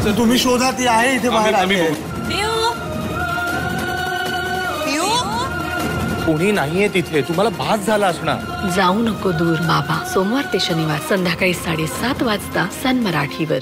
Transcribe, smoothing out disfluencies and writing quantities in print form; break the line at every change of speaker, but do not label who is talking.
तुम्ही शोधा, ती आहे इथे बाहेर आली आहे.
कोणी नाहीये तिथे. तुम्हाला भास झाला असणार.
जाऊ नको दूर बाबा. सोमवार ते शनिवार संध्याकाळी 7:30 वाजता सन मराठीवर.